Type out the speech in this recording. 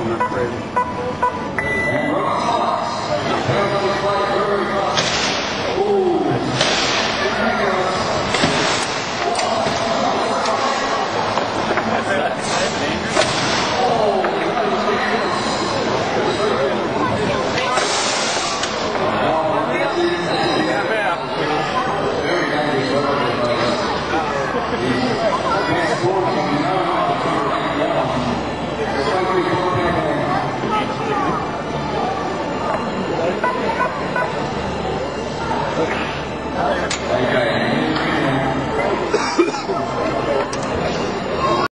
I'm afraid. And Ross Fox, the pair of flight very